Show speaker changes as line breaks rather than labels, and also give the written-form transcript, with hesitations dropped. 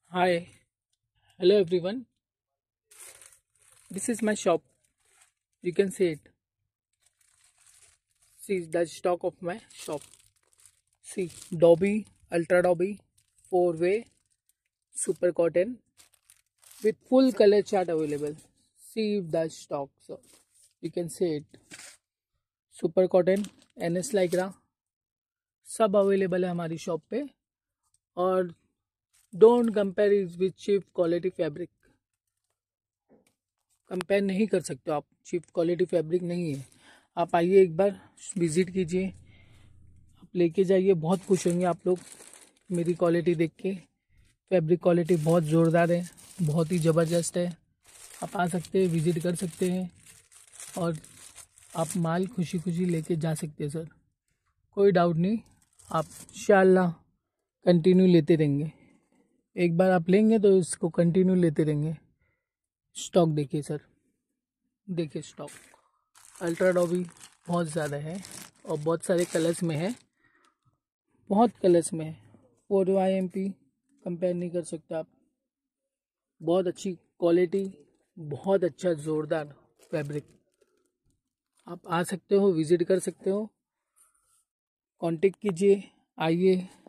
Hi, hello everyone. This is my shop. You can see it. See the stock of my shop. See Dobby, Ultra Dobby, 4-way, Super Cotton with full color chart available. See the stock. So you can see it. Super Cotton, NS Lycra सब available है हमारी shop पे और don't compare is with cheap quality fabric. Compare नहीं कर सकते हो आप. चीप क्वालिटी फैब्रिक नहीं है. आप आइए एक बार विज़िट कीजिए. आप लेके जाइए. बहुत खुश होंगे आप लोग मेरी क्वालिटी देख के. फैब्रिक क्वालिटी बहुत ज़ोरदार है. बहुत ही ज़बरदस्त है. आप आ सकते हैं, विज़िट कर सकते हैं और आप माल खुशी खुशी लेके जा सकते हैं सर. कोई डाउट नहीं. आप इंशाल्लाह कंटिन्यू लेते रहेंगे. एक बार आप लेंगे तो इसको कंटिन्यू लेते रहेंगे. स्टॉक देखिए सर. देखिए स्टॉक अल्ट्रा डॉबी बहुत ज़्यादा है और बहुत सारे कलर्स में है. बहुत कलर्स में है. 4 IMP कंपेयर नहीं कर सकते आप. बहुत अच्छी क्वालिटी, बहुत अच्छा ज़ोरदार फैब्रिक. आप आ सकते हो, विज़िट कर सकते हो. कांटेक्ट कीजिए. आइए